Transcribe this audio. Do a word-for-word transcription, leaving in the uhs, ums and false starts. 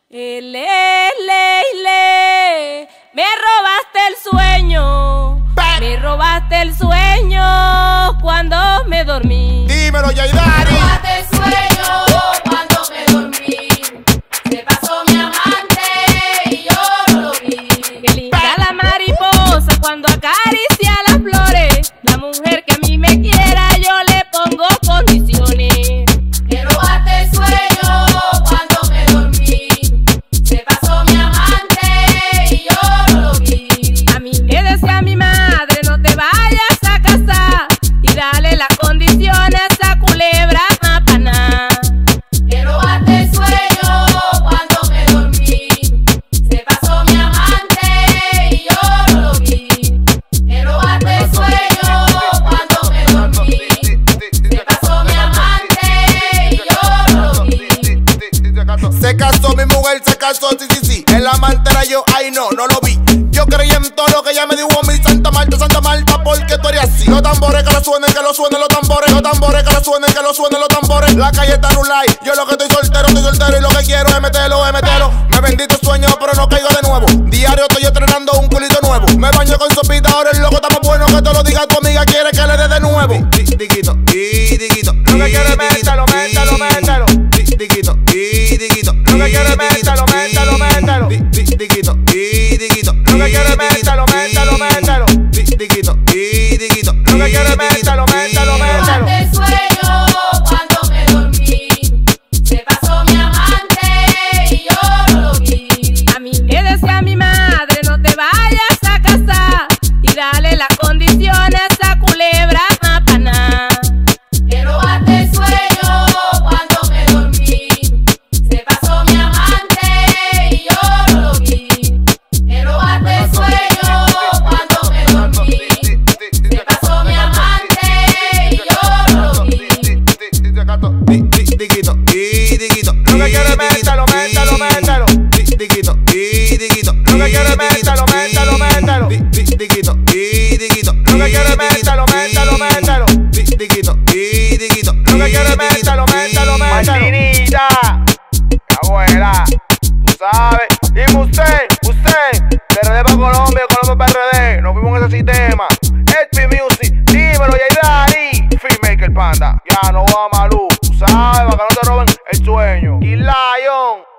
Le, le, le, me robaste el sueño, me robaste el sueño cuando me dormí. Dímelo, Yaidari. Me robaste el sueño cuando me dormí. Se pasó mi amante y yo no lo vi. Qué linda la mariposa cuando acaricia las flores. La mujer que a mí me quiera yo le pongo condiciones. Me robaste el sueño cuando me dormí. Se pasó mi amante y yo no lo vi. A mí me decía mi madre, no te vayas a casar y dale las condiciones a culebra mapaná. Me robaste el sueño cuando me dormí. Se pasó mi amante y yo no lo vi. Me robaste el sueño cuando me dormí. Se pasó mi amante y yo no lo vi. Se casó mi mujer, se casó, sí, sí, sí. El amante era yo, ay no, no lo vi. Yo creí en todo lo que ella me dijo a mí. Santa Marta, Santa Marta, porque tú eres así. Los tambores que lo suenen, que lo suenen los tambores. Los tambores que lo suenen, que lo suenen los tambores. La calle está rulay. Yo lo que estoy soltero, estoy soltero. Y lo que quiero es meterlo, es meterlo. Me bendito sueño, pero no caigo de nuevo. Diario estoy estrenando un culito nuevo. Me baño con sopita, ahora el loco está más bueno. Que te lo diga tu amiga, quiere que le dé de nuevo. Diquito, y diquito. Lo que quiere es métalo, métalo, métalo. Diquito, y diquito. Lo que quiere es métalo, métalo, métalo. Diquito, y diquito. Lo que quiere es métalo, métalo, métalo. Diquito, y diquito. Lo que quiere es métalo, métalo, Me métalo. robaste el sueño cuando me dormí. Se pasó mi amante y yo no lo vi. A mí me decía mi madre, no te vayas a casar y dale las condiciones a culebra mapaná. Me robaste el sueño cuando me dormí. Se pasó mi amante y yo no lo vi. Me robaste el sueño cuando me dormí. Se pasó mi amante y yo no lo vi. Diquito, y diquito. Lo que quiere es métalo, métalo, métalo. Diquito, y diquito. Lo que quiere es métalo, métalo, métalo. Diquito, y diquito. Lo que quiere es métalo, métalo, métalo. Diquito, y diquito. Lo que quiere es métalo, métalo, métalo. Martinita, abuela, tú sabes. Dime usted, usted, de R D para Colombia, Colombia para R D. Nos vimos en ese sistema. H P Music, dímelo, Yaidari. Filmmaker Panda, ya no va Malú. Tú sabes, para que no te roben el sueño. Y Lion.